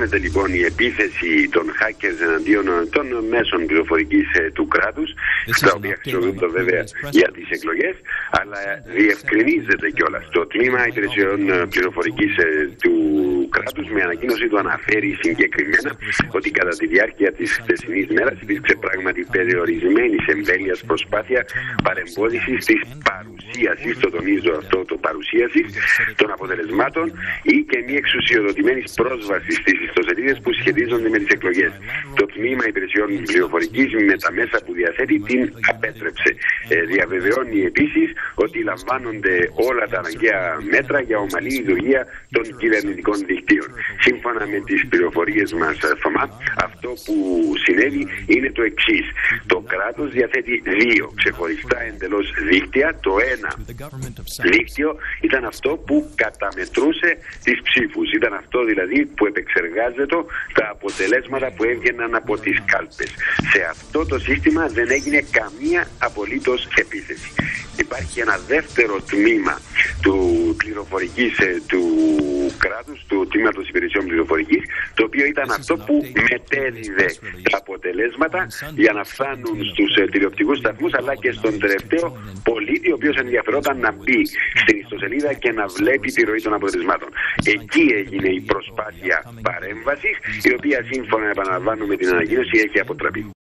διαπιστώνεται λοιπόν η επίθεση των hackers εναντίον των μέσων πληροφορικής του κράτους, τα οποία χρησιμοποιούνται βέβαια για τις εκλογές, αλλά διευκρινίζεται κιόλας. Το τμήμα υπηρεσιών πληροφορικής του κράτους με ανακοίνωση του αναφέρει συγκεκριμένα ότι κατά τη διάρκεια της χθεσινής μέρας υπήρξε πράγματι περιορισμένη εμβέλειας προσπάθεια παρεμπόδισης της παρουσίασης, το τονίζω αυτό, το παρουσίασης των αποτελεσμάτων ή και μη εξουσιοδοτημένης πρόσβασης στις ιστοσελίδες που σχετίζονται με τις εκλογές. Το τμήμα υπηρεσιών πληροφορικής με τα μέσα που διαθέτει την απέτρεψε. Διαβεβαιώνει επίσης ότι λαμβάνονται όλα τα αναγκαία μέτρα για ομαλή λειτουργία των κυβερνητικών δικτύων. Σύμφωνα με τις πληροφορίες μας, Θωμά, αυτό που συνέβη είναι το εξής. Το κράτος διαθέτει δύο ξεχωριστά εντελώς δίκτυα. Το ένα δίκτυο ήταν αυτό που καταμετρούσε τις ψήφους. Ήταν αυτό δηλαδή που επεξεργάζεται τα αποτελέσματα που έβγαιναν από τις κάλπες. Σε αυτό το σύστημα δεν έγινε καμία απολύτως επίθεση. Υπάρχει ένα δεύτερο τμήμα του πληροφορικής του κράτους, του τμήματος υπηρεσιών πληροφορικής, το οποίο ήταν αυτό που μετέδιδε τα αποτελέσματα για να φτάνουν στους τηλεοπτικούς σταθμούς, αλλά και στον τελευταίο πολίτη, ο οποίος ενδιαφερόταν να μπει στην ιστοσελίδα και να βλέπει τη ροή των αποτελεσμάτων. Εκεί έγινε η προσπάθεια παρέμβασης, η οποία σύμφωνα, επαναλαμβάνω, με την ανακοίνωση έχει αποτραπεί.